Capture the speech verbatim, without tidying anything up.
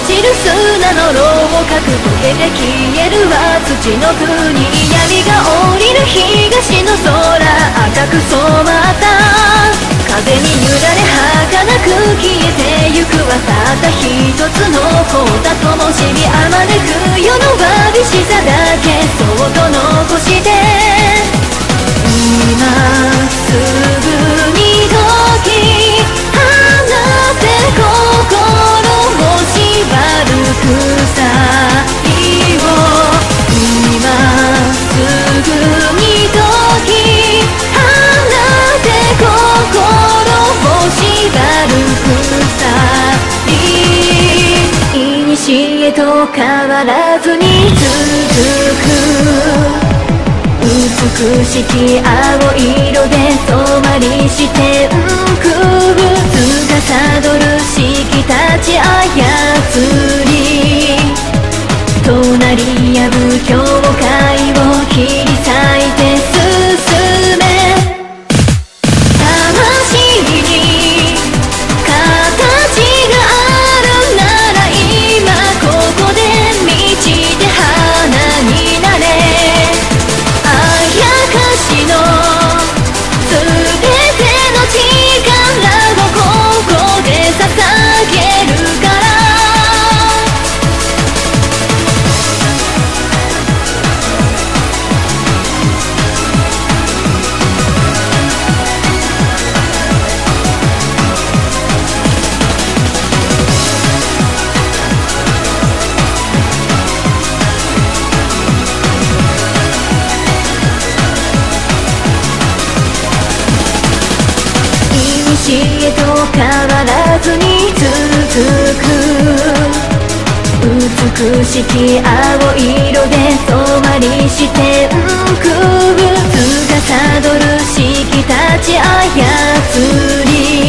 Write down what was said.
散る砂の牢をかく溶けて消えるは土の国、闇が降りる東の空、赤く染まった風に揺られ儚く消えてゆくはたった一つの凍った灯火、あまねく世のわびしさだけそっと残して、今すぐに時放て心を縛る鎖を、今すぐに時放て心を縛る鎖、古と変わらずに続く美しき青色で染まりして浮く、司る四季たち操り、隣り合う境界を切り裂いて進め、魂に形があるなら今ここで満ちて花になれ、あやかしのすべての力をここで捧げるから、古へと変わらずに続く美しき青色で染まりして浮く、司る四季たち操り、